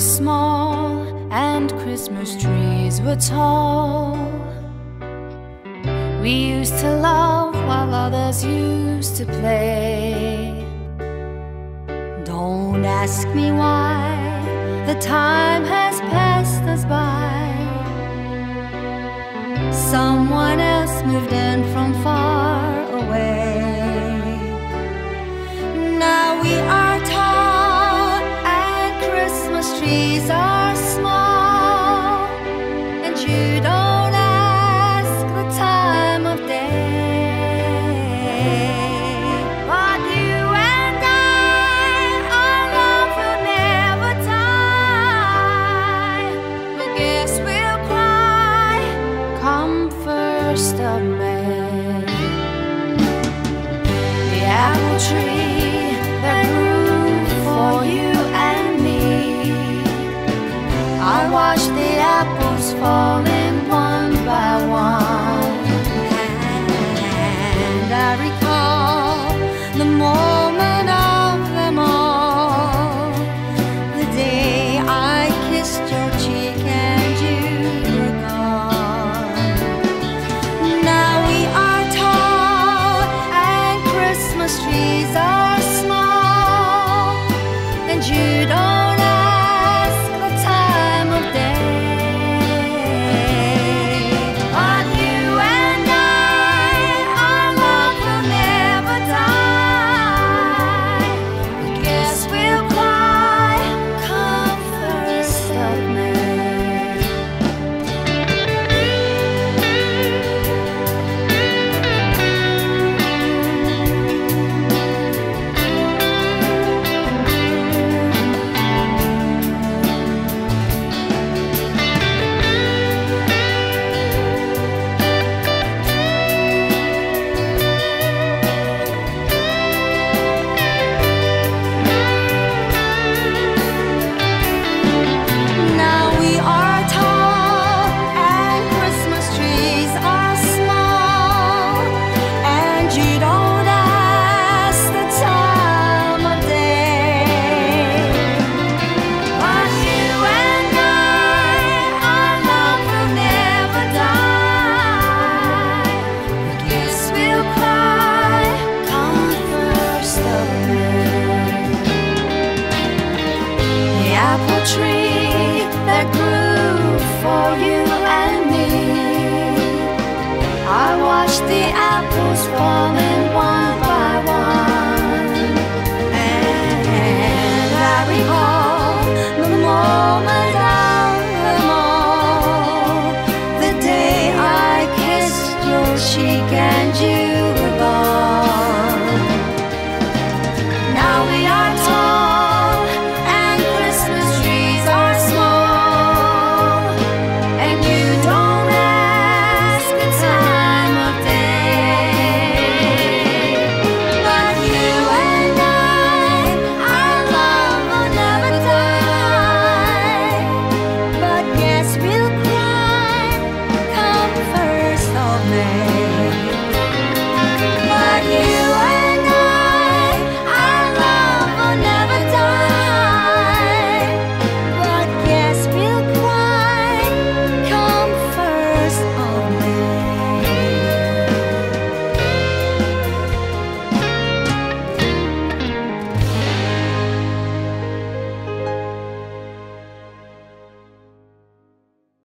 small and Christmas trees were tall. We used to laugh while others used to play. Don't ask me why, the time has passed us by. Someone else moved in from far away. Now we are tall and Christmas trees are small, and you don't ask the time of day. But you and I, our love will never die. I guess we'll cry come 1st of May. The apple tree that grew for you and me, I watched the apples falling one by one, and I recall the moment of them all, the day I kissed your cheek and you were gone. Now we are tall and Christmas trees are small, and you don't ask the time of day. But you and I, our love will never die. I guess we'll cry come 1st of May. Now we are tall and Christmas trees are small, and you don't ask the time of day. But you and I, our love will never die. I guess we'll cry come 1st of May. The apple tree that grew for you and me, I watched the apples falling